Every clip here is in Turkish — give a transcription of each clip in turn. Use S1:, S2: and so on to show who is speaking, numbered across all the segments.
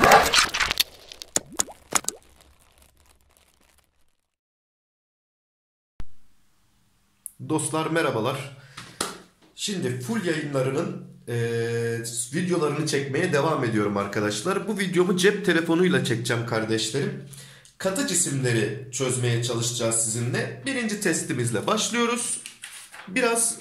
S1: Dostlar merhabalar. Şimdi full yayınlarının videolarını çekmeye devam ediyorum arkadaşlar. Bu videomu cep telefonuyla çekeceğim kardeşlerim. Katı cisimleri çözmeye çalışacağız sizinle. Birinci testimizle başlıyoruz. Biraz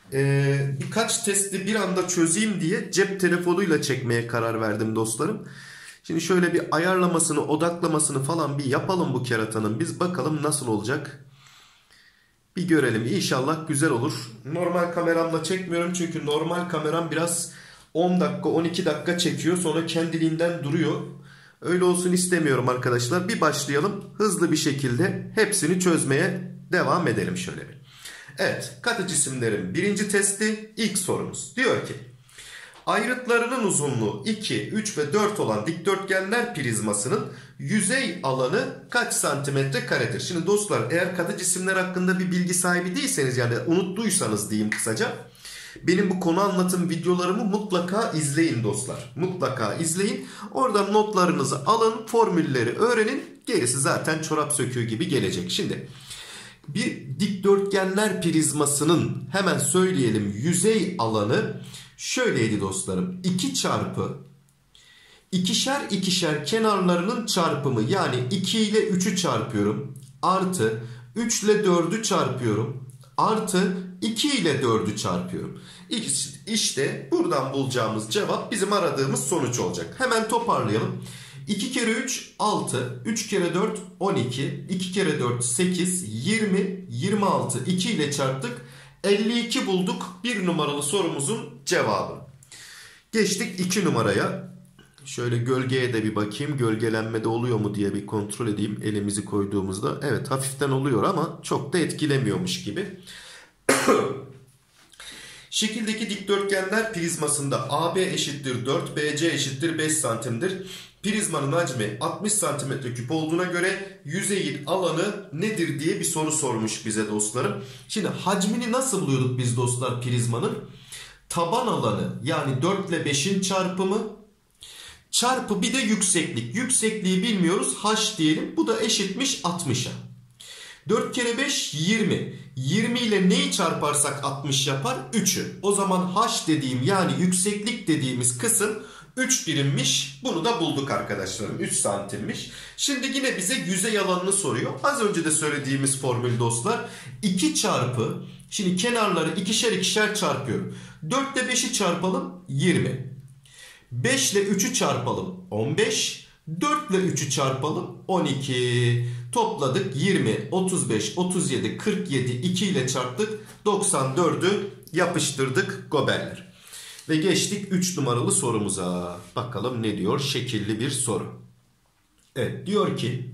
S1: birkaç testi bir anda çözeyim diye cep telefonuyla çekmeye karar verdim dostlarım. Şimdi şöyle bir ayarlamasını, odaklamasını falan bir yapalım bu keratanın. Biz bakalım nasıl olacak. Bir görelim. İnşallah güzel olur. Normal kameramla çekmiyorum çünkü normal kameram biraz 10 dakika 12 dakika çekiyor. Sonra kendiliğinden duruyor. Öyle olsun istemiyorum arkadaşlar. Bir başlayalım. Hızlı bir şekilde hepsini çözmeye devam edelim şöyle bir. Evet. Katı cisimlerin birinci testi, ilk sorumuz. Diyor ki ayrıtlarının uzunluğu 2, 3 ve 4 olan dikdörtgenler prizmasının yüzey alanı kaç santimetre karedir? Şimdi dostlar, eğer katı cisimler hakkında bir bilgi sahibi değilseniz, yani unuttuysanız diyeyim kısaca, benim bu konu anlatım videolarımı mutlaka izleyin dostlar. Mutlaka izleyin. Oradan notlarınızı alın, formülleri öğrenin. Gerisi zaten çorap söküğü gibi gelecek. Şimdi bir dikdörtgenler prizmasının hemen söyleyelim yüzey alanı şöyleydi dostlarım. 2 çarpı ikişer ikişer kenarlarının çarpımı, yani 2 ile 3'ü çarpıyorum. Artı 3 ile 4'ü çarpıyorum. Artı 2 ile 4'ü çarpıyorum. İşte buradan bulacağımız cevap bizim aradığımız sonuç olacak. Hemen toparlayalım. 2 kere 3 6, 3 kere 4 12, 2 kere 4 8, 20, 26, 2 ile çarptık. 52 bulduk bir numaralı sorumuzun cevabı. Geçtik 2 numaraya. Şöyle gölgeye de bir bakayım. Gölgelenme de oluyor mu diye bir kontrol edeyim elimizi koyduğumuzda. Evet, hafiften oluyor ama çok da etkilemiyormuş gibi. Şekildeki dikdörtgenler prizmasında AB eşittir 4, BC eşittir 5 santimdir. Prizmanın hacmi 60 santimetre küp olduğuna göre yüzeyin alanı nedir diye bir soru sormuş bize dostlarım. Şimdi hacmini nasıl buluyorduk biz dostlar prizmanın? Taban alanı, yani 4 ile 5'in çarpımı çarpı bir de yükseklik. Yüksekliği bilmiyoruz, h diyelim. Bu da eşitmiş 60'a. 4 kere 5 20. 20 ile neyi çarparsak 60 yapar? 3'ü. O zaman h dediğim, yani yükseklik dediğimiz kısım 3 birimmiş. Bunu da bulduk arkadaşlarım. 3 santimmiş. Şimdi yine bize yüzey alanını soruyor. Az önce de söylediğimiz formül dostlar. 2 çarpı, şimdi kenarları ikişer ikişer çarpıyorum. 4 ile 5'i çarpalım 20. 5 ile 3'ü çarpalım 15. 4 ile 3'ü çarpalım 12. Topladık 20, 35, 37, 47, 2 ile çarptık 94'ü yapıştırdık goberler. Ve geçtik 3 numaralı sorumuza. Bakalım ne diyor? Şekilli bir soru. Evet, diyor ki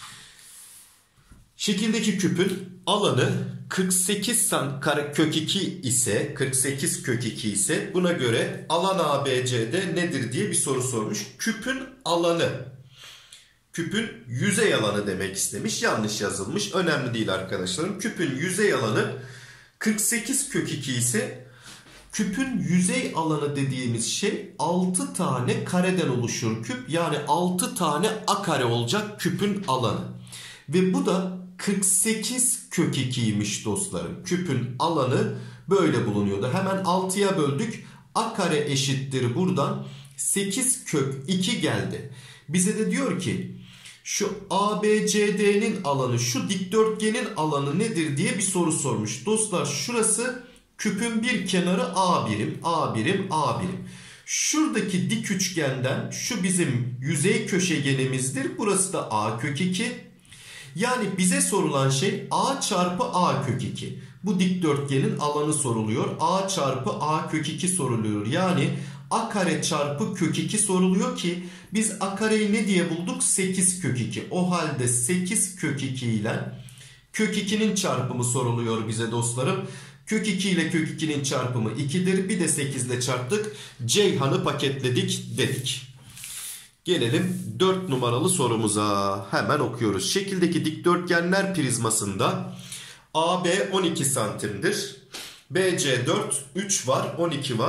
S1: şekildeki küpün alanı 48 kök 2 ise, 48 kök 2 ise buna göre alan ABC'de nedir diye bir soru sormuş. Küpün alanı, küpün yüzey alanı demek istemiş. Yanlış yazılmış. Önemli değil arkadaşlarım. Küpün yüzey alanı 48 kök 2 ise küpün yüzey alanı dediğimiz şey 6 tane kareden oluşur küp. Yani 6 tane a kare olacak küpün alanı. Ve bu da 48 kök 2'ymiş dostlarım. Küpün alanı böyle bulunuyordu. Hemen 6'ya böldük. A kare eşittir buradan 8 kök 2 geldi. Bize de diyor ki şu ABCD'nin alanı, şu dikdörtgenin alanı nedir diye bir soru sormuş. Dostlar, şurası küpün bir kenarı A birim, A birim, A birim. Şuradaki dik üçgenden şu bizim yüzey köşegenimizdir. Burası da A kök 2. Yani bize sorulan şey A çarpı A kök 2. Bu dikdörtgenin alanı soruluyor. A çarpı A kök 2 soruluyor. Yani A kare çarpı kök 2 soruluyor ki biz A kareyi ne diye bulduk? 8 kök 2. O halde 8 kök 2 ile kök 2'nin çarpımı soruluyor bize dostlarım. Kök 2 ile kök 2'nin çarpımı 2'dir. Bir de 8 ile çarptık. Ceyhan'ı paketledik dedik. Gelelim 4 numaralı sorumuza. Hemen okuyoruz. Şekildeki dikdörtgenler prizmasında AB 12 santimdir. BC 4, 3 var, 12 var.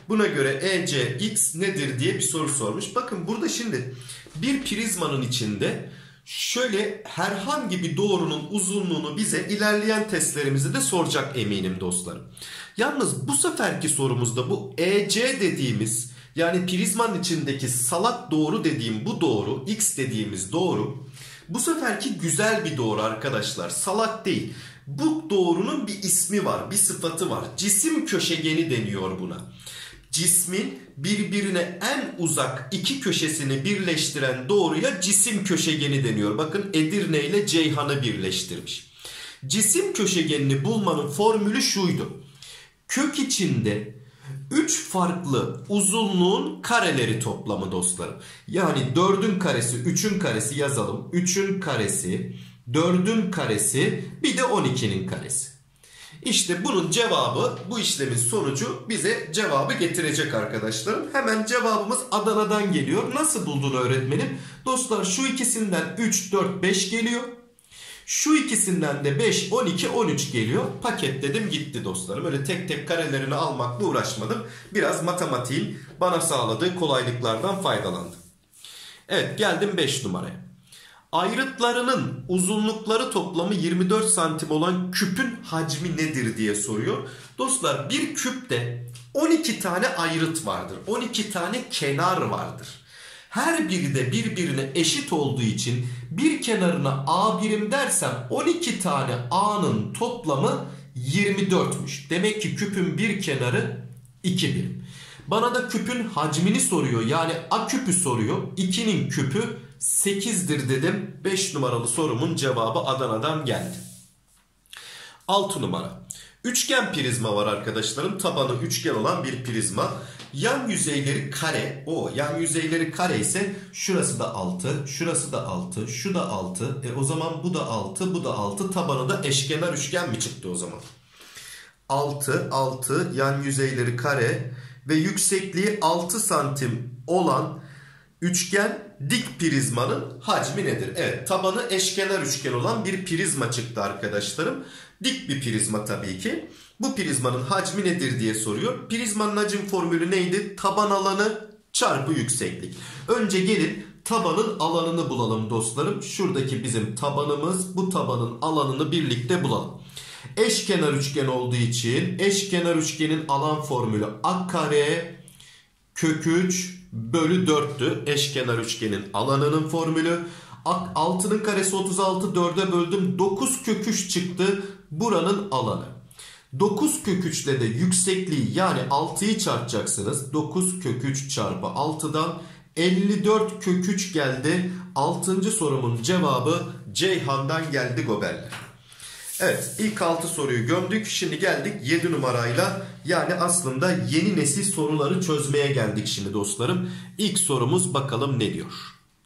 S1: Buna göre ECX nedir diye bir soru sormuş. Bakın burada şimdi bir prizmanın içinde şöyle herhangi bir doğrunun uzunluğunu bize ilerleyen testlerimizde de soracak eminim dostlarım. Yalnız bu seferki sorumuzda bu EC dediğimiz, yani prizmanın içindeki salak doğru dediğim bu doğru, X dediğimiz doğru, bu seferki güzel bir doğru arkadaşlar. Salak değil. Bu doğrunun bir ismi var, bir sıfatı var. Cisim köşegeni deniyor buna. Cismin birbirine en uzak iki köşesini birleştiren doğruya cisim köşegeni deniyor. Bakın Edirne ile Ceyhan'ı birleştirmiş. Cisim köşegenini bulmanın formülü şuydu. Kök içinde 3 farklı uzunluğun kareleri toplamı dostlarım. Yani 4'ün karesi, 3'ün karesi yazalım. 3'ün karesi, 4'ün karesi, bir de 12'nin karesi. İşte bunun cevabı, bu işlemin sonucu bize cevabı getirecek arkadaşlarım. Hemen cevabımız Adana'dan geliyor. Nasıl buldun öğretmenim? Dostlar şu ikisinden 3, 4, 5 geliyor. Şu ikisinden de 5, 12, 13 geliyor. Paketledim gitti dostlarım. Öyle tek tek karelerini almakla uğraşmadım. Biraz matematiğin bana sağladığı kolaylıklardan faydalandım. Evet, geldim 5 numaraya. Ayrıtlarının uzunlukları toplamı 24 santim olan küpün hacmi nedir diye soruyor. Dostlar, bir küpte 12 tane ayrıt vardır. 12 tane kenar vardır. Her biri de birbirine eşit olduğu için bir kenarına A birim dersem 12 tane A'nın toplamı 24'müş. Demek ki küpün bir kenarı 2 birim. Bana da küpün hacmini soruyor. Yani A küpü soruyor. 2'nin küpü 8'dir dedim. 5 numaralı sorumun cevabı Adana'dan geldi. 6 numara. Üçgen prizma var arkadaşlarım. Tabanı üçgen olan bir prizma. Yan yüzeyleri kare. Yan yüzeyleri kare ise şurası da 6, şurası da 6, şu da 6. O zaman bu da 6, bu da 6. Tabanı da eşkenar üçgen mi çıktı o zaman? 6, 6, yan yüzeyleri kare ve yüksekliği 6 santim olan üçgen dik prizmanın hacmi nedir? Evet, tabanı eşkenar üçgen olan bir prizma çıktı arkadaşlarım. Dik bir prizma tabii ki. Bu prizmanın hacmi nedir diye soruyor. Prizmanın hacim formülü neydi? Taban alanı çarpı yükseklik. Önce gelin tabanın alanını bulalım dostlarım. Şuradaki bizim tabanımız, bu tabanın alanını birlikte bulalım. Eşkenar üçgen olduğu için eşkenar üçgenin alan formülü a kare kök 3 bölü 4'tü. Eşkenar üçgenin alanının formülü. 6'nın karesi 36, 4'e böldüm 9 kök 3 çıktı buranın alanı. 9 kök 3 ile de yüksekliği, yani 6'yı çarpacaksınız. 9 kök 3 çarpı 6'dan 54 kök 3 geldi. 6. sorumun cevabı Ceyhan'dan geldi Goberler. Evet, ilk 6 soruyu gömdük. Şimdi geldik 7 numarayla, yani aslında yeni nesil soruları çözmeye geldik şimdi dostlarım. İlk sorumuz bakalım ne diyor.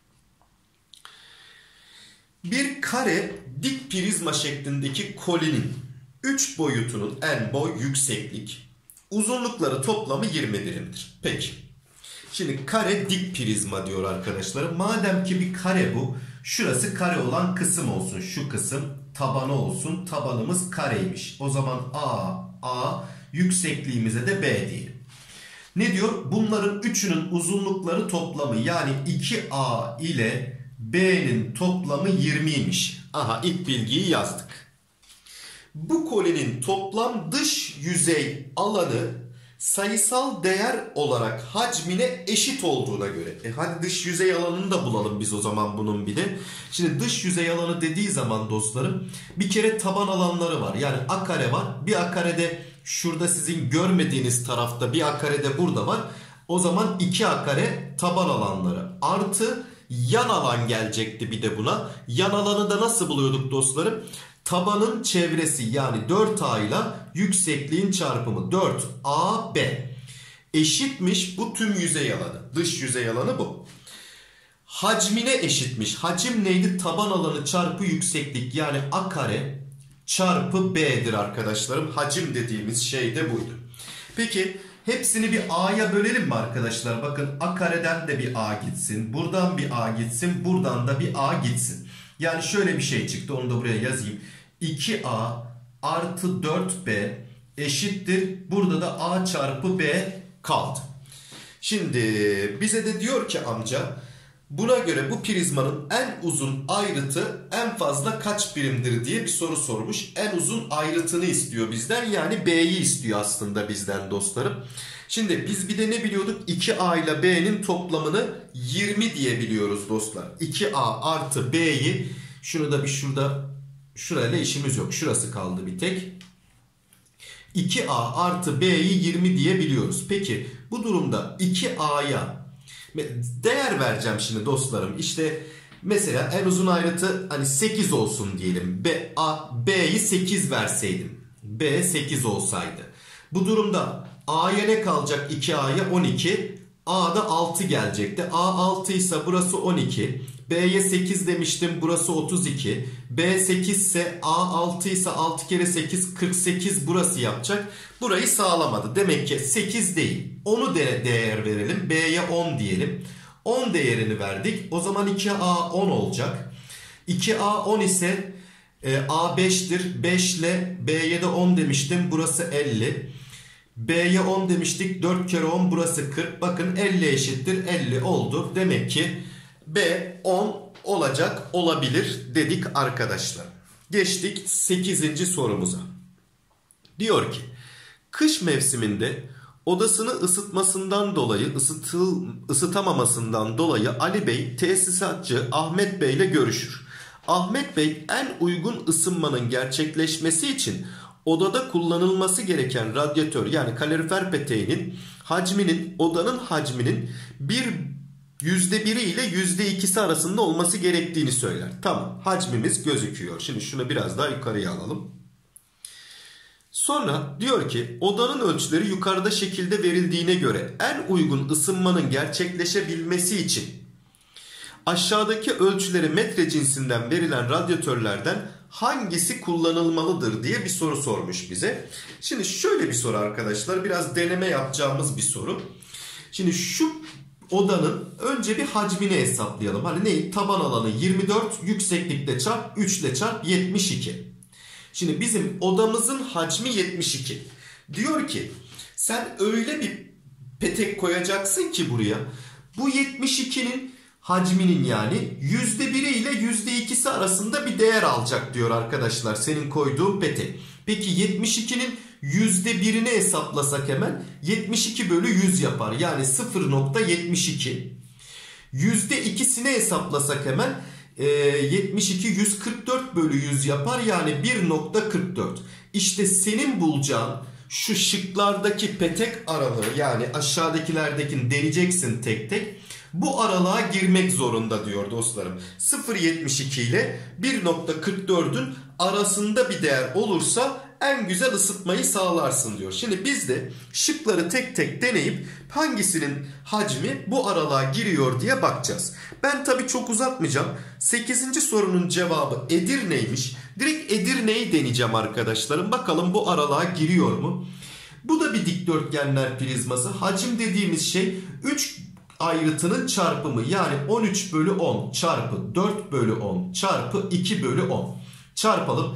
S1: Bir kare dik prizma şeklindeki kolinin 3 boyutunun en boy, yükseklik, uzunlukları toplamı 20 birimdir. Peki. Şimdi kare dik prizma diyor arkadaşlar. Madem ki bir kare bu, şurası kare olan kısım olsun. Şu kısım tabanı olsun. Tabanımız kareymiş. O zaman A, yüksekliğimize de B diyelim. Ne diyor? Bunların üçünün uzunlukları toplamı, yani 2A ile B'nin toplamı 20'ymiş. Aha, ilk bilgiyi yazdık. Bu kolinin toplam dış yüzey alanı sayısal değer olarak hacmine eşit olduğuna göre. Hadi dış yüzey alanını da bulalım biz o zaman bunun bir de. Şimdi dış yüzey alanı dediği zaman dostlarım, bir kere taban alanları var. Yani a kare var. Bir a kare de şurada sizin görmediğiniz tarafta, bir a kare de burada var. O zaman 2a kare taban alanları artı yan alan gelecekti bir de buna. Yan alanı da nasıl buluyorduk dostlarım? Tabanın çevresi, yani 4A ile yüksekliğin çarpımı 4AB eşitmiş bu tüm yüzey alanı. Dış yüzey alanı bu. Hacmine eşitmiş. Hacim neydi? Taban alanı çarpı yükseklik, yani A kare çarpı B'dir arkadaşlarım. Hacim dediğimiz şey de buydu. Peki hepsini bir A'ya bölelim mi arkadaşlar? Bakın A kareden de bir A gitsin. Buradan bir A gitsin. Buradan da bir A gitsin. Yani şöyle bir şey çıktı. Onu da buraya yazayım. 2A artı 4B eşittir. Burada da A çarpı B kaldı. Şimdi bize de diyor ki amca, buna göre bu prizmanın en uzun ayrıtı en fazla kaç birimdir diye bir soru sormuş. En uzun ayrıtını istiyor bizden, yani B'yi istiyor aslında bizden dostlarım. Şimdi biz bir de ne biliyorduk? 2A ile B'nin toplamını 20 diye biliyoruz dostlar. 2A artı B'yi, şunu da bir şurayla işimiz yok. Şurası kaldı bir tek. 2A artı B'yi 20 diye biliyoruz. Peki bu durumda 2A'ya değer vereceğim şimdi dostlarım. İşte mesela en uzun ayrıtı hani 8 olsun diyelim. B'yi 8 verseydim. B 8 olsaydı. Bu durumda A'ya ne kalacak? 2A'ya 12. A'da 6 gelecekti. A 6 ise burası 12. B'ye 8 demiştim. Burası 32. B 8 ise A 6 ise 6 kere 8 48 burası yapacak. Burayı sağlamadı. Demek ki 8 değil. 10'u değer verelim. B'ye 10 diyelim. 10 değerini verdik. O zaman 2A 10 olacak. 2A 10 ise A 5'tir. 5 ile B'ye de 10 demiştim. Burası 50. B'ye 10 demiştik. 4 kere 10 burası 40. Bakın 50 eşittir 50 oldu. Demek ki B 10 olabilir dedik arkadaşlar. Geçtik 8. sorumuza. Diyor ki kış mevsiminde odasını ısıtmasından dolayı ısıtamamasından dolayı Ali Bey tesisatçı Ahmet Bey ile görüşür. Ahmet Bey en uygun ısınmanın gerçekleşmesi için odada kullanılması gereken radyatör yani kalorifer peteğinin hacminin odanın hacminin %1'i ile %2'si arasında olması gerektiğini söyler. Tamam, hacmimiz gözüküyor. Şimdi şunu biraz daha yukarıya alalım. Sonra diyor ki odanın ölçüleri yukarıda şekilde verildiğine göre en uygun ısınmanın gerçekleşebilmesi için aşağıdaki ölçüleri metre cinsinden verilen radyatörlerden hangisi kullanılmalıdır diye bir soru sormuş bize. Şimdi şöyle bir soru arkadaşlar, biraz deneme yapacağımız bir soru. Şimdi şu odanın önce bir hacmini hesaplayalım. Hani ne? Taban alanı 24, yükseklikle çarp 3 ile çarp 72. Şimdi bizim odamızın hacmi 72. Diyor ki sen öyle bir petek koyacaksın ki buraya bu 72'nin hacminin yani %1'i ile %2'si arasında bir değer alacak diyor arkadaşlar senin koyduğun petek. Peki 72'nin %1'ini hesaplasak hemen 72 bölü 100 yapar. Yani 0.72. %2'sini hesaplasak hemen 72 144 bölü 100 yapar. Yani 1.44. İşte senin bulacağın şu şıklardaki petek aralığı yani aşağıdakilerdekini deneyeceksin tek tek. Bu aralığa girmek zorunda diyor dostlarım. 0.72 ile 1.44'ün arasında bir değer olursa en güzel ısıtmayı sağlarsın diyor. Şimdi biz de şıkları tek tek deneyip hangisinin hacmi bu aralığa giriyor diye bakacağız. Ben tabii çok uzatmayacağım. 8. sorunun cevabı Edirne'ymiş. Direkt Edirne'yi deneyeceğim arkadaşlarım. Bakalım bu aralığa giriyor mu? Bu da bir dikdörtgenler prizması. Hacim dediğimiz şey 3 ayrıtının çarpımı. Yani 13 bölü 10 çarpı 4 bölü 10 çarpı 2 bölü 10. Çarpalım.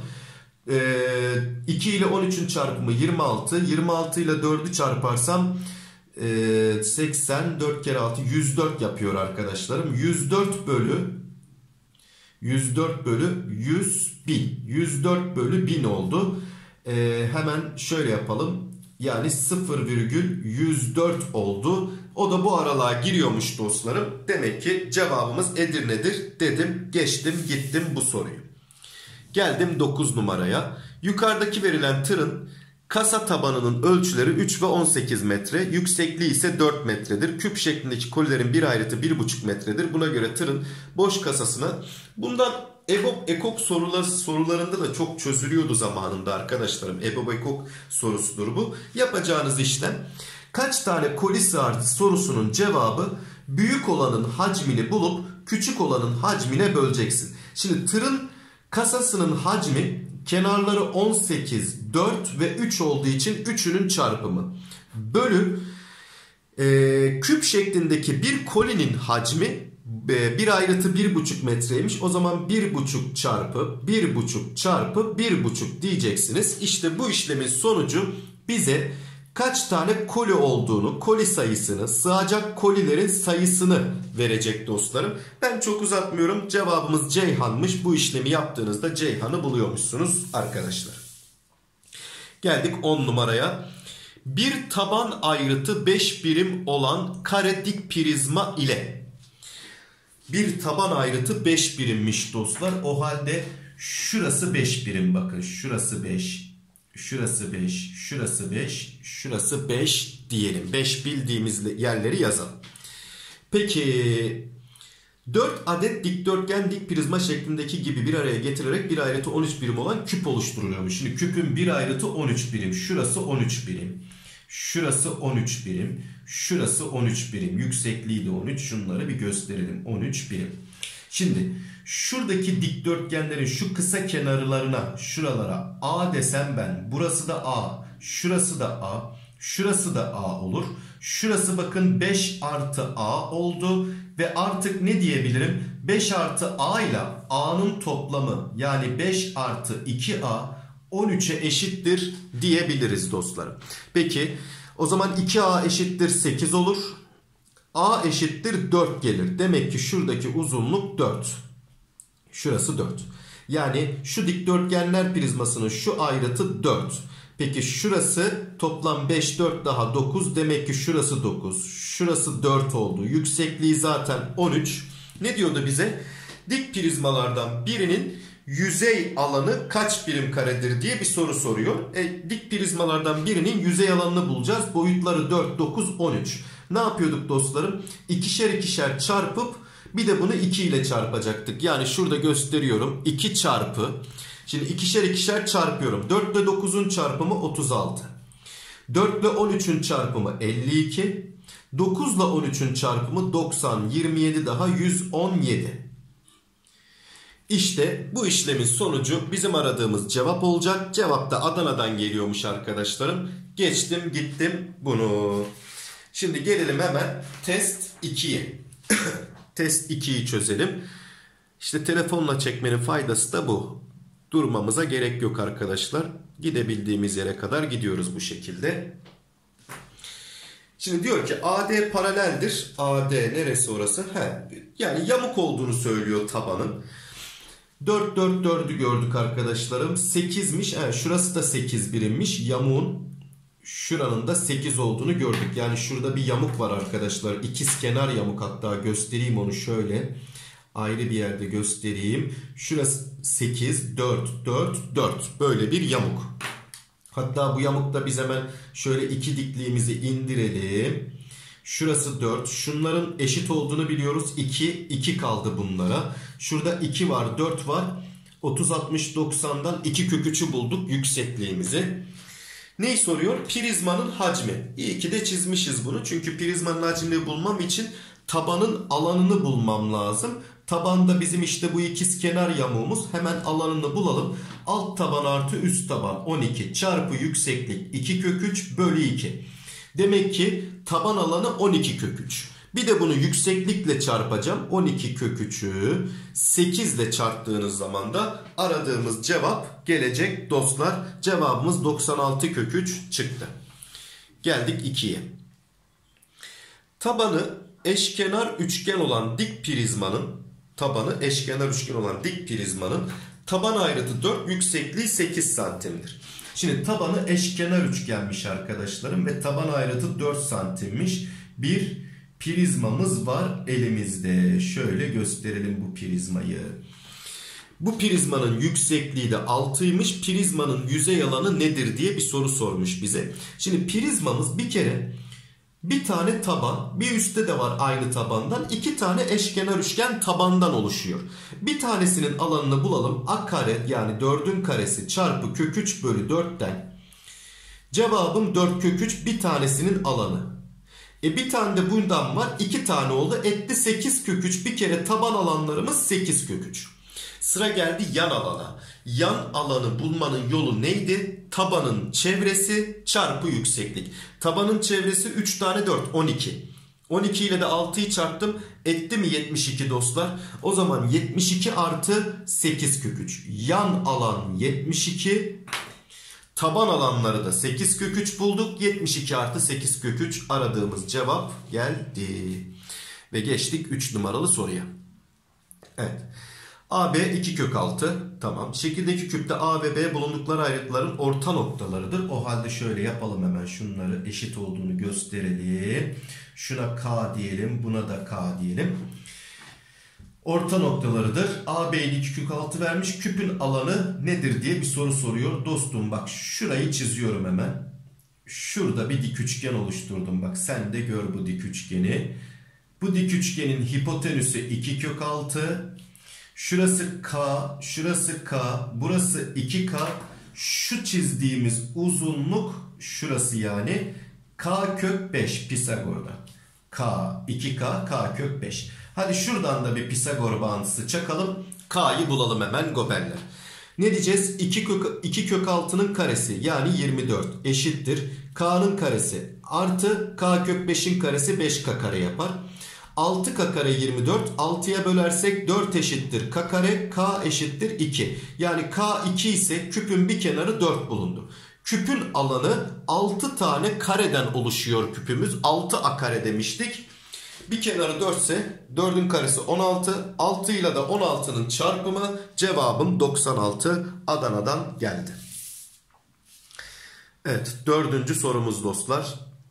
S1: 2 ile 13'ün çarpımı 26. 26 ile 4'ü çarparsam 80. 4 kere 6 104 yapıyor arkadaşlarım. 104 bölü 100 bin. 104 bölü 1000 oldu. Hemen şöyle yapalım. Yani 0,104 oldu. O da bu aralığa giriyormuş dostlarım. Demek ki cevabımız Edirne'dir dedim. Geçtim gittim bu soruyu. Geldim 9 numaraya. Yukarıdaki verilen tırın kasa tabanının ölçüleri 3 ve 18 metre. Yüksekliği ise 4 metredir. Küp şeklindeki kolilerin bir ayrıtı 1,5 metredir. Buna göre tırın boş kasasına bundan EBOB sorularında da çok çözülüyordu zamanında arkadaşlarım. EBOB sorusudur bu. Yapacağınız işlem kaç tane koli sığar sorusunun cevabı büyük olanın hacmini bulup küçük olanın hacmine böleceksin. Şimdi tırın kasasının hacmi kenarları 18, 4 ve 3 olduğu için 3'ünün çarpımı. Bölü küp şeklindeki bir kolinin hacmi bir ayrıtı 1,5 metreymiş. O zaman 1,5 çarpı 1,5 çarpı 1,5 diyeceksiniz. İşte bu işlemin sonucu bize kaç tane koli olduğunu, koli sayısını, sığacak kolilerin sayısını verecek dostlarım. Ben çok uzatmıyorum. Cevabımız Ceyhan'mış. Bu işlemi yaptığınızda Ceyhan'ı buluyormuşsunuz arkadaşlar. Geldik 10 numaraya. Bir taban ayrıtı 5 birim olan kare dik prizma ile. Bir taban ayrıtı 5 birimmiş dostlar. O halde şurası 5 birim, bakın. Şurası 5, şurası 5, şurası 5, şurası 5 diyelim. 5 bildiğimiz yerleri yazalım. Peki 4 adet dikdörtgen dik prizma şeklindeki gibi bir araya getirerek bir ayrıtı 13 birim olan küp oluşturuluyormuş. Şimdi küpün bir ayrıtı 13 birim. Şurası 13 birim. Şurası 13 birim. Şurası 13 birim. Yüksekliği de 13. Şunları bir gösterelim. 13 birim. Şimdi şuradaki dikdörtgenlerin şu kısa kenarlarına, şuralara A desem ben. Burası da A. Şurası da A. Şurası da A olur. Şurası bakın 5 artı A oldu. Ve artık ne diyebilirim? 5 artı A ile A'nın toplamı, yani 5 artı 2A 13'e eşittir diyebiliriz dostlarım. Peki o zaman 2A eşittir 8 olur. A eşittir 4 gelir. Demek ki şuradaki uzunluk 4. Şurası 4. Yani şu dikdörtgenler prizmasının şu ayrıtı 4. Peki şurası toplam 5, 4 daha 9. Demek ki şurası 9. Şurası 4 oldu. Yüksekliği zaten 13. Ne diyordu bize? Dik prizmalardan birinin yüzey alanı kaç birim karedir diye bir soru soruyor. Dik prizmalardan birinin yüzey alanını bulacağız. Boyutları 4, 9, 13. Ne yapıyorduk dostlarım? İkişer ikişer çarpıp bir de bunu 2 ile çarpacaktık. Yani şurada gösteriyorum. 2 çarpı. Şimdi ikişer ikişer çarpıyorum. 4 ile 9'un çarpımı 36. 4 ile 13'ün çarpımı 52. 9 ile 13'ün çarpımı 90. 27 daha 117. İşte bu işlemin sonucu bizim aradığımız cevap olacak. Cevap da Adana'dan geliyormuş arkadaşlarım. Geçtim gittim bunu. Şimdi gelelim hemen test 2'ye. Test 2'yi çözelim. İşte telefonla çekmenin faydası da bu. Durmamıza gerek yok arkadaşlar. Gidebildiğimiz yere kadar gidiyoruz bu şekilde. Şimdi diyor ki AD paraleldir. AD neresi orası? Yani yamuk olduğunu söylüyor tabanın. 4, 4, 4'ü gördük arkadaşlarım. 8'miş. Şurası da 8 birimmiş. Yamuğun şuranın da 8 olduğunu gördük. Yani şurada bir yamuk var arkadaşlar. İkizkenar yamuk, hatta göstereyim onu şöyle. Ayrı bir yerde göstereyim. Şurası 8, 4, 4, 4. Böyle bir yamuk. Hatta bu yamukta biz hemen şöyle iki dikliğimizi indirelim. Şurası 4. Şunların eşit olduğunu biliyoruz. 2, 2 kaldı bunlara. Şurada 2 var, 4 var. 30, 60, 90'dan 2 kök 3'ü bulduk yüksekliğimizi. Neyi soruyor? Prizmanın hacmi. İyi ki de çizmişiz bunu. Çünkü prizmanın hacmini bulmam için tabanın alanını bulmam lazım. Tabanda bizim işte bu ikizkenar yamuğumuz. Hemen alanını bulalım. Alt taban artı üst taban 12 çarpı yükseklik 2 kök 3 bölü 2. Demek ki taban alanı 12 kök 3. Bir de bunu yükseklikle çarpacağım. 12 kök 3'ü 8 ile çarptığınız zaman da aradığımız cevap gelecek dostlar. Cevabımız 96 kök 3 çıktı. Geldik 2'ye. Tabanı eşkenar üçgen olan dik prizmanın taban ayrıtı 4, yüksekliği 8 santimdir. Şimdi tabanı eşkenar üçgenmiş arkadaşlarım ve taban ayrıtı 4 santimmiş. Bir prizmamız var elimizde. Şöyle gösterelim bu prizmayı. Bu prizmanın yüksekliği de 6'ymış. Prizmanın yüzey alanı nedir diye bir soru sormuş bize. Şimdi prizmamız bir kere bir tane taban, bir üstte de var aynı tabandan, 2 tane eşkenar üçgen tabandan oluşuyor. Bir tanesinin alanını bulalım. A kare, yani 4'ün karesi çarpı kök 3 bölü 4'ten. Cevabım 4 kök 3, bir tanesinin alanı. Bir tane de bundan var. 2 tane oldu. Etti 8 kök 3. Bir kere taban alanlarımız 8 kök 3. Sıra geldi yan alana. Yan alanı bulmanın yolu neydi? Tabanın çevresi çarpı yükseklik. Tabanın çevresi 3 tane 4. 12. 12 ile de 6'yı çarptım. Etti mi 72 dostlar? O zaman 72 artı 8 kök 3. Yan alan 72. Taban alanları da 8 kök 3 bulduk. 72 artı 8 kök 3 aradığımız cevap geldi. Ve geçtik 3 numaralı soruya. Evet. AB 2 kök 6. Tamam. Şekildeki küpte A ve B bulundukları ayrıtların orta noktalarıdır. O halde şöyle yapalım hemen. Şunları eşit olduğunu gösterelim. Şuna K diyelim. Buna da K diyelim. Orta noktalarıdır. AB'ye 2 kök 6 vermiş. Küpün alanı nedir diye bir soru soruyor. Dostum bak şurayı çiziyorum hemen. Şurada bir dik üçgen oluşturdum. Bak sen de gör bu dik üçgeni. Bu dik üçgenin hipotenüsü 2 kök 6. Şurası K, şurası K, burası 2K. Şu çizdiğimiz uzunluk şurası yani K kök 5 Pisagor'dan. K 2K, K kök 5. Hadi şuradan da bir Pisagor bağıntısı çakalım. K'yı bulalım hemen goberler. Ne diyeceğiz? 2 kök 6'nın karesi yani 24 eşittir. K'nın karesi artı K kök 5'in karesi 5K kare yapar. 6K kare 24. 6'ya bölersek 4 eşittir K kare. K eşittir 2. Yani K 2 ise küpün bir kenarı 4 bulundu. Küpün alanı 6 tane kareden oluşuyor küpümüz. 6A kare demiştik. Bir kenarı 4 ise 4'ün karesi 16. 6 ile de 16'nın çarpımı, cevabım 96. Adana'dan geldi. Evet, 4. sorumuz dostlar.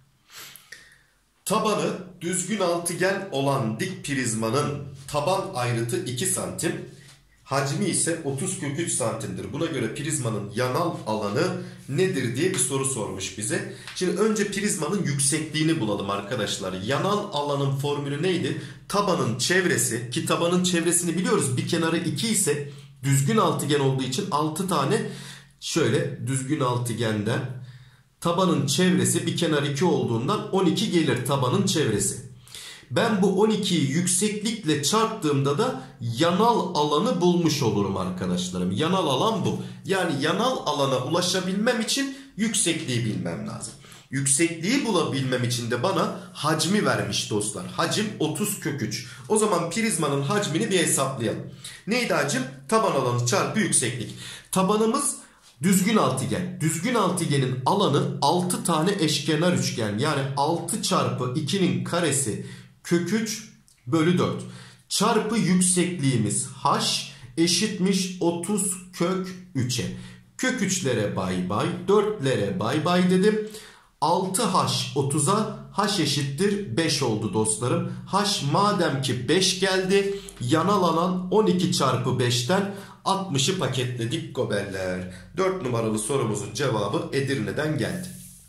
S1: Tabanı düzgün altıgen olan dik prizmanın taban ayrıtı 2 santim. Hacmi ise 30 kök 3 santimdir. Buna göre prizmanın yanal alanı nedir diye bir soru sormuş bize. Şimdi önce prizmanın yüksekliğini bulalım arkadaşlar. Yanal alanın formülü neydi? Tabanın çevresi, ki tabanın çevresini biliyoruz. Bir kenarı 2 ise düzgün altıgen olduğu için 6 tane şöyle düzgün altıgenden tabanın çevresi bir kenar 2 olduğundan 12 gelir tabanın çevresi. Ben bu 12'yi yükseklikle çarptığımda da yanal alanı bulmuş olurum arkadaşlarım. Yanal alan bu. Yani yanal alana ulaşabilmem için yüksekliği bilmem lazım. Yüksekliği bulabilmem için de bana hacmi vermiş dostlar. Hacim 30 kök 3. O zaman prizmanın hacmini bir hesaplayalım. Neydi hacim? Taban alanı çarpı yükseklik. Tabanımız düzgün altıgen. Düzgün altıgenin alanı 6 tane eşkenar üçgen. Yani 6 çarpı 2'nin karesi kök 3 bölü 4. Çarpı yüksekliğimiz h eşitmiş 30 kök 3'e. Kök 3'lere bay bay, 4'lere bay bay dedim. 6h 30'a h eşittir 5 oldu dostlarım. H madem ki 5 geldi, yanal alan 12 çarpı 5'ten 60'ı paketledik goberler. 4 numaralı sorumuzun cevabı Edirne'den geldi.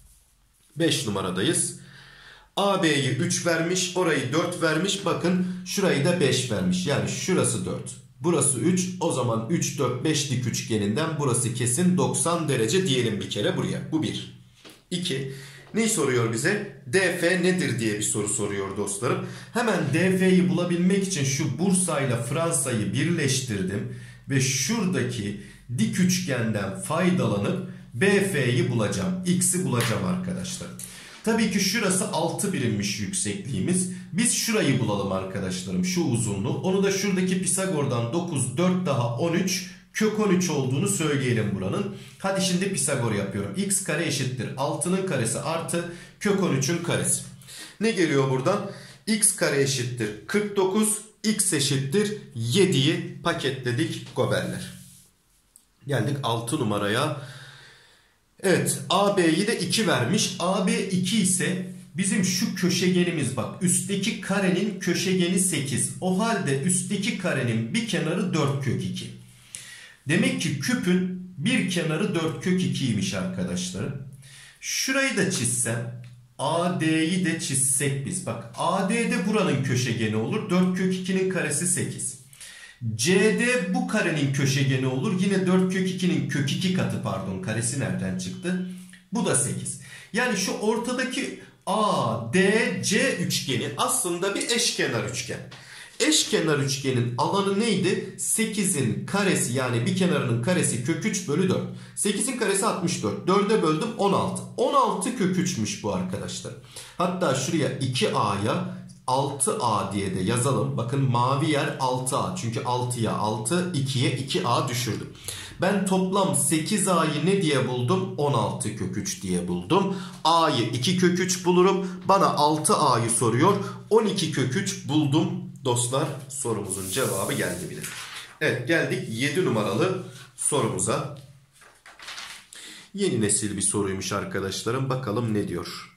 S1: 5 numaradayız. AB'yi 3 vermiş, orayı 4 vermiş. Bakın şurayı da 5 vermiş. Yani şurası 4. Burası 3. O zaman 3, 4, 5 dik üçgeninden burası kesin 90 derece diyelim bir kere buraya. Bu 1. 2. Neyi soruyor bize? DF nedir diye bir soru soruyor dostlarım. Hemen DF'yi bulabilmek için şu Bursa ile Fransa'yı birleştirdim. Ve şuradaki dik üçgenden faydalanıp BF'yi bulacağım. X'i bulacağım arkadaşlar. Tabii ki şurası 6 birimmiş yüksekliğimiz. Biz şurayı bulalım arkadaşlarım. Şu uzunluğu. Onu da şuradaki Pisagor'dan 9, 4 daha 13. Kök 13 olduğunu söyleyelim buranın. Hadi şimdi Pisagor yapıyorum. X kare eşittir 6'nın karesi artı kök 13'ün karesi. Ne geliyor buradan? X kare eşittir 49. X eşittir 7'yi paketledik goberler. Geldik 6 numaraya. Evet, AB'yi de 2 vermiş. AB 2 ise bizim şu köşegenimiz, bak üstteki karenin köşegeni 8. O halde üstteki karenin bir kenarı 4 kök 2. Demek ki küpün bir kenarı 4 kök 2'ymiş arkadaşlarım. Şurayı da çizsem, AD'yi de çizsek biz. Bak AD de buranın köşegeni olur. 4 kök 2'nin karesi 8. CD bu karenin köşegeni olur. Yine 4 kök 2'nin kök 2 katı, pardon, karesi nereden çıktı? Bu da 8. Yani şu ortadaki ADC üçgeni aslında bir eşkenar üçgen. Eşkenar üçgenin alanı neydi? 8'in karesi, yani bir kenarının karesi kök 3 bölü 4. 8'in karesi 64. 4'e böldüm 16. 16 kök 3'müş bu arkadaşlar. Hatta şuraya 2A'ya 6A diye de yazalım. Bakın mavi yer 6A. Çünkü 6'ya 6, 2'ye 2A düşürdüm. Ben toplam 8A'yı ne diye buldum? 16 kök 3 diye buldum. A'yı 2 kök 3 bulurum. Bana 6A'yı soruyor. 12 kök 3 buldum. Dostlar, sorumuzun cevabı geldi bile. Evet, geldik 7 numaralı sorumuza. Yeni nesil bir soruymuş arkadaşlarım. Bakalım ne diyor?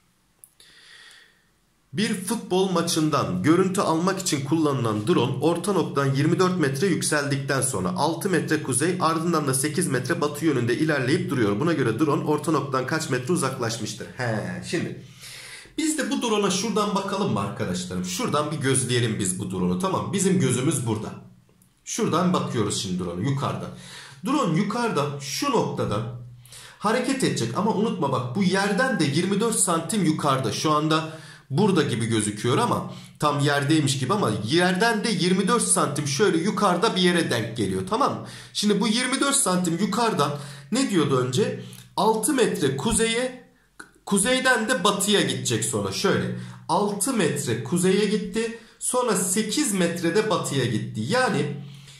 S1: Bir futbol maçından görüntü almak için kullanılan drone orta noktadan 24 metre yükseldikten sonra 6 metre kuzey, ardından da 8 metre batı yönünde ilerleyip duruyor. Buna göre drone orta noktadan kaç metre uzaklaşmıştır? Şimdi biz de bu drone'a şuradan bakalım mı arkadaşlarım? Şuradan bir gözleyelim biz bu drone'u, tamam. Bizim gözümüz burada. Şuradan bakıyoruz şimdi drone'u yukarıdan. Drone yukarıdan şu noktadan hareket edecek ama unutma bak, bu yerden de 24 santim yukarıda. Şu anda burada gibi gözüküyor ama tam yerdeymiş gibi, ama yerden de 24 santim şöyle yukarıda bir yere denk geliyor, tamam mı? Şimdi bu 24 santim yukarıdan ne diyordu önce? 6 metre kuzeye, kuzeyden de batıya gidecek sonra. Şöyle 6 metre kuzeye gitti, sonra 8 metrede batıya gitti. Yani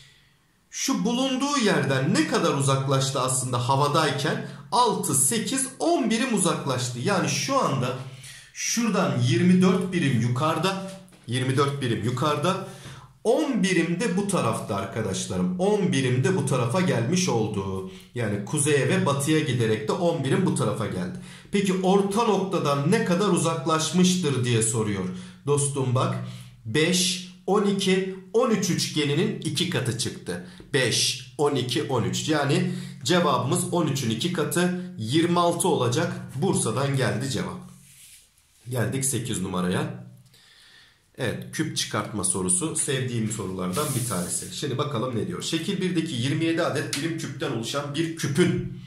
S1: şu bulunduğu yerden ne kadar uzaklaştı aslında havadayken? 6, 8, 10 birim uzaklaştı. Yani şu anda şuradan 24 birim yukarıda, 24 birim yukarıda, 10 birim de bu tarafta arkadaşlarım. 10 birim de bu tarafa gelmiş oldu. Yani kuzeye ve batıya giderek de 10 birim bu tarafa geldi. Peki orta noktadan ne kadar uzaklaşmıştır diye soruyor. Dostum bak, 5, 12, 13 üçgeninin 2 katı çıktı. 5, 12, 13. Yani cevabımız 13'ün 2 katı 26 olacak. Bursa'dan geldi cevap. Geldik 8 numaraya. Evet, küp çıkartma sorusu sevdiğim sorulardan bir tanesi. Şimdi bakalım ne diyor. Şekil 1'deki 27 adet birim küpten oluşan bir küpün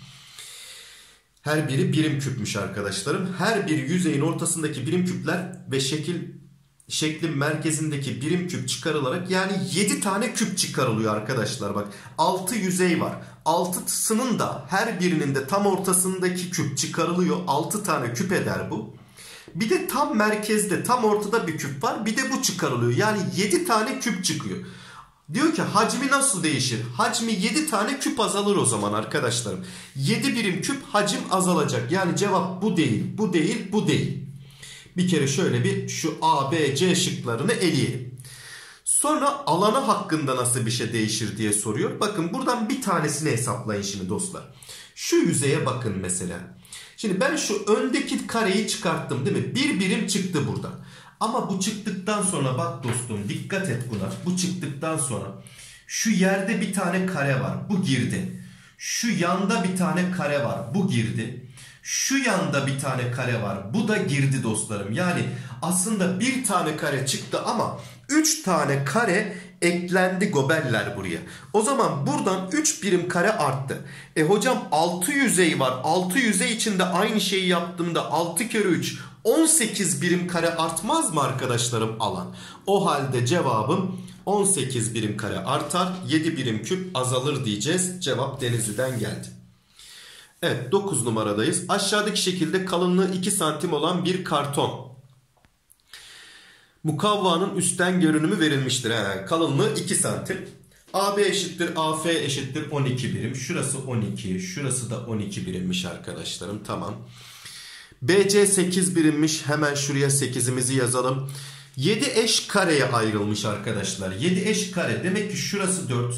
S1: her biri birim küpmüş arkadaşlarım. Her bir yüzeyin ortasındaki birim küpler ve şeklin merkezindeki birim küp çıkarılarak, yani 7 tane küp çıkarılıyor arkadaşlar. Bak, 6 yüzey var. 6'sının da her birinin de tam ortasındaki küp çıkarılıyor. 6 tane küp eder bu. Bir de tam merkezde, tam ortada bir küp var. Bir de bu çıkarılıyor. Yani 7 tane küp çıkıyor. Diyor ki hacmi nasıl değişir? Hacmi 7 tane küp azalır o zaman arkadaşlarım. 7 birim küp hacim azalacak. Yani cevap bu değil, bu değil, bu değil. Bir kere şöyle bir şu A, B, C şıklarını eleyelim. Sonra alanı hakkında nasıl bir şey değişir diye soruyor. Bakın buradan bir tanesini hesaplayın şimdi dostlar. Şu yüzeye bakın mesela. Şimdi ben şu öndeki kareyi çıkarttım değil mi? Bir birim çıktı buradan. Ama bu çıktıktan sonra bak dostum, dikkat et buna. Bu çıktıktan sonra şu yerde bir tane kare var. Bu girdi. Şu yanda bir tane kare var. Bu girdi. Şu yanda bir tane kare var. Bu da girdi dostlarım. Yani aslında bir tane kare çıktı ama 3 tane kare eklendi gobeller buraya. O zaman buradan 3 birim kare arttı. Hocam 6 yüzey var. 6 yüzey içinde aynı şeyi yaptığımda 6 kere 3 18 birim kare artmaz mı arkadaşlarım alan? O halde cevabım 18 birim kare artar. 7 birim küp azalır diyeceğiz. Cevap Denizli'den geldi. Evet, 9 numaradayız. Aşağıdaki şekilde kalınlığı 2 santim olan bir karton mukavvanın üstten görünümü verilmiştir. Kalınlığı 2 santim. AB eşittir AF eşittir 12 birim. Şurası 12, şurası da 12 birimmiş arkadaşlarım. Tamam. BC 8 birimmiş. Hemen şuraya 8'imizi yazalım. 7 eş kareye ayrılmış arkadaşlar. 7 eş kare. Demek ki şurası 4.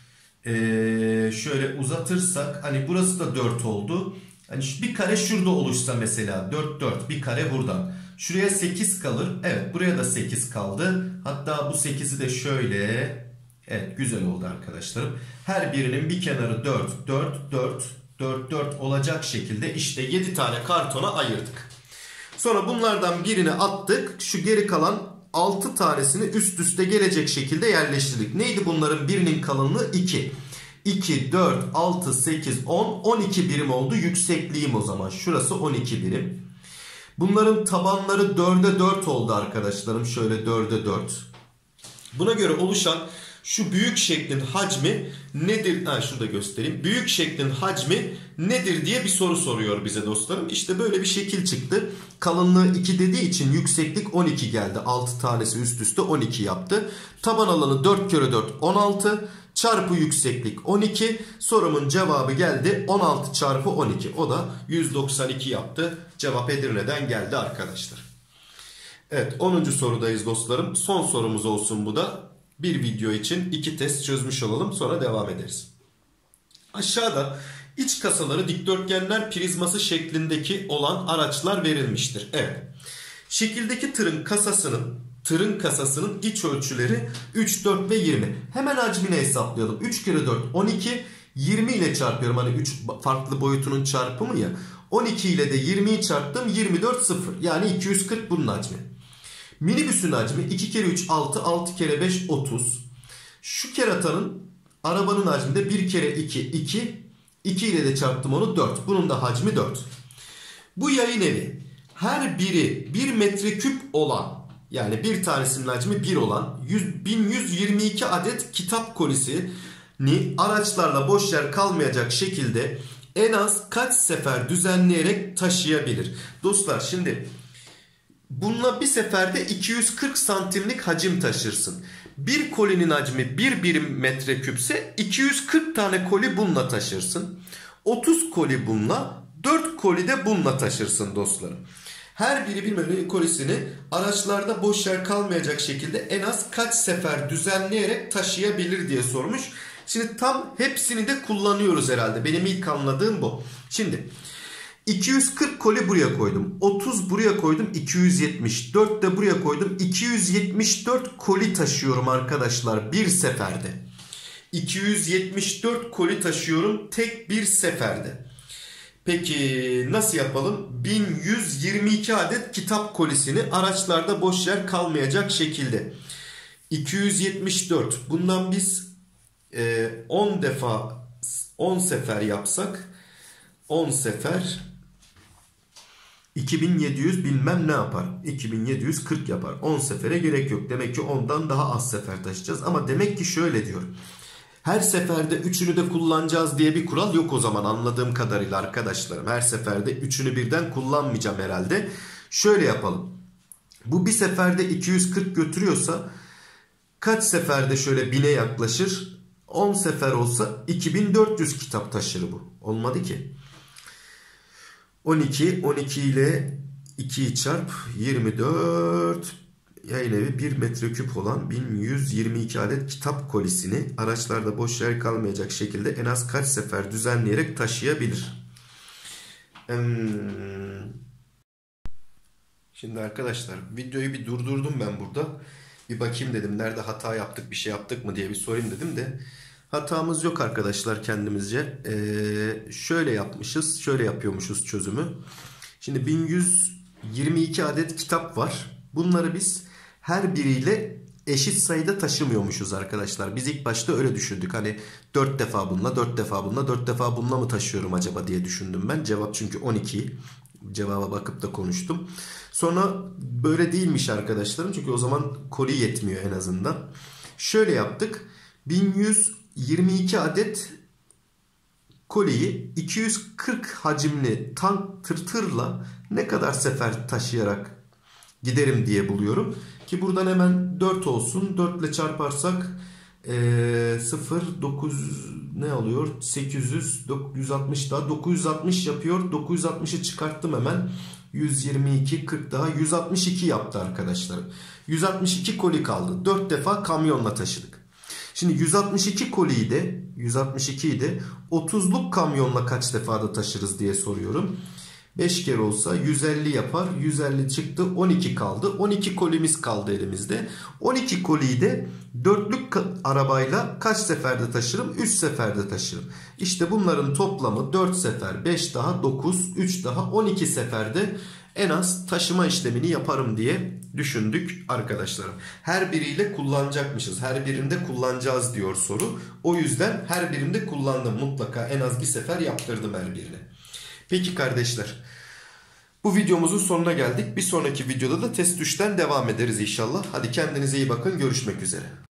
S1: Şöyle uzatırsak hani burası da 4 oldu. Hani bir kare şurada oluşsa mesela 4 4 bir kare buradan. Şuraya 8 kalır. Evet, buraya da 8 kaldı. Hatta bu 8'i de şöyle. Evet, güzel oldu arkadaşlarım. Her birinin bir kenarı 4 4 4 4 4 olacak şekilde işte 7 tane kartona ayırdık. Sonra bunlardan birini attık. Şu geri kalan 6 tanesini üst üste gelecek şekilde yerleştirdik. Neydi bunların birinin kalınlığı? 2. 2, 4, 6, 8, 10, 12 birim oldu. Yüksekliğim o zaman. Şurası 12 birim. Bunların tabanları 4'e 4 oldu arkadaşlarım. Şöyle 4'e 4. Buna göre oluşan Şu büyük şeklin hacmi nedir? Ha, şunu da göstereyim. Büyük şeklin hacmi nedir diye bir soru soruyor bize dostlarım. İşte böyle bir şekil çıktı. Kalınlığı 2 dediği için yükseklik 12 geldi. 6 tanesi üst üste 12 yaptı. Taban alanı 4 kere 4 16 çarpı yükseklik 12. Sorumun cevabı geldi 16 çarpı 12. O da 192 yaptı. Cevap Edirne'den geldi arkadaşlar. Evet, 10. sorudayız dostlarım. Son sorumuz olsun bu da. Bir video için 2 test çözmüş olalım, sonra devam ederiz. Aşağıda iç kasaları dikdörtgenler prizması şeklindeki olan araçlar verilmiştir. Evet. Şekildeki tırın kasasının iç ölçüleri 3, 4 ve 20. Hemen hacmini hesaplayalım. 3 kere 4 12, 20 ile çarpıyorum. Hani 3 farklı boyutunun çarpımı ya. 12 ile de 20'yi çarptım. 24 0. Yani 240 bunun hacmi. Minibüsün hacmi 2 kere 3 6, 6 kere 5 30. Şu keratanın, arabanın hacmi de 1 kere 2 2. 2 ile de çarptım onu 4. Bunun da hacmi 4. Bu yayın evi her biri 1 metreküp olan, yani bir tanesinin hacmi 1 olan 1122 adet kitap kolisini araçlarla boş yer kalmayacak şekilde en az kaç sefer düzenleyerek taşıyabilir? Dostlar şimdi bununla bir seferde 240 santimlik hacim taşırsın. Bir kolinin hacmi 1 birim metreküpse 240 tane koli bununla taşırsın. 30 koli bununla, 4 koli de bununla taşırsın dostlarım. Her biri bir metreküp kolisini araçlarda boş yer kalmayacak şekilde en az kaç sefer düzenleyerek taşıyabilir diye sormuş. Şimdi tam hepsini de kullanıyoruz herhalde. Benim ilk anladığım bu. Şimdi 240 koli buraya koydum. 30 buraya koydum. 274 de buraya koydum. 274 koli taşıyorum arkadaşlar bir seferde. 274 koli taşıyorum tek bir seferde. Peki nasıl yapalım? 1122 adet kitap kolisini araçlarda boş yer kalmayacak şekilde. 274. Bundan biz 10 defa 10 sefer yapsak 10 sefer 2700 bilmem ne yapar. 2740 yapar. 10 sefere gerek yok. Demek ki 10'dan daha az sefer taşıyacağız. Ama demek ki şöyle diyor. Her seferde üçünü de kullanacağız diye bir kural yok o zaman anladığım kadarıyla arkadaşlarım. Her seferde üçünü birden kullanmayacağım herhalde. Şöyle yapalım. Bu bir seferde 240 götürüyorsa kaç seferde şöyle 1000'e yaklaşır? 10 sefer olsa 2400 kitap taşır bu. Olmadı ki. 12 ile 2'yi çarp 24. Yayın evi 1 metreküp olan 1122 adet kitap kolisini araçlarda boş yer kalmayacak şekilde en az kaç sefer düzenleyerek taşıyabilir? Şimdi arkadaşlar videoyu bir durdurdum ben burada. Bir bakayım dedim nerede hata yaptık, bir şey yaptık mı diye bir sorayım dedim de. Hatamız yok arkadaşlar kendimizce. Şöyle yapmışız, şöyle yapıyormuşuz çözümü. Şimdi 1122 adet kitap var. Bunları biz her biriyle eşit sayıda taşımıyormuşuz arkadaşlar. Biz ilk başta öyle düşündük. Hani 4 defa bununla, 4 defa bununla, 4 defa bununla mı taşıyorum acaba diye düşündüm ben. Cevap çünkü 12. Cevaba bakıp da konuştum. Sonra böyle değilmiş arkadaşlarım. Çünkü o zaman koli yetmiyor en azından. Şöyle yaptık. 1122 adet koliyi 240 hacimli tank tırla ne kadar sefer taşıyarak giderim diye buluyorum. Ki buradan hemen 4 olsun. 4 ile çarparsak 0, 9 ne alıyor? 800, 960 daha 960 yapıyor. 960'ı çıkarttım hemen. 122, 40 daha 162 yaptı arkadaşlar. 162 koli kaldı. 4 defa kamyonla taşıdık. Şimdi 162 koliyi de 162'yi de 30'luk kamyonla kaç defada taşırız diye soruyorum. 5 kere olsa 150 yapar. 150 çıktı. 12 kaldı. 12 kolimiz kaldı elimizde. 12 koliyi de 4'lük arabayla kaç seferde taşırım? 3 seferde taşırım. İşte bunların toplamı 4 sefer, 5 daha 9, 3 daha 12 seferde en az taşıma işlemini yaparım diye düşündük arkadaşlarım. Her biriyle kullanacakmışız. Her birinde kullanacağız diyor soru. O yüzden her birinde kullandım. Mutlaka en az bir sefer yaptırdım her birine. Peki kardeşler. Bu videomuzun sonuna geldik. Bir sonraki videoda da test 3'ten devam ederiz inşallah. Hadi kendinize iyi bakın. Görüşmek üzere.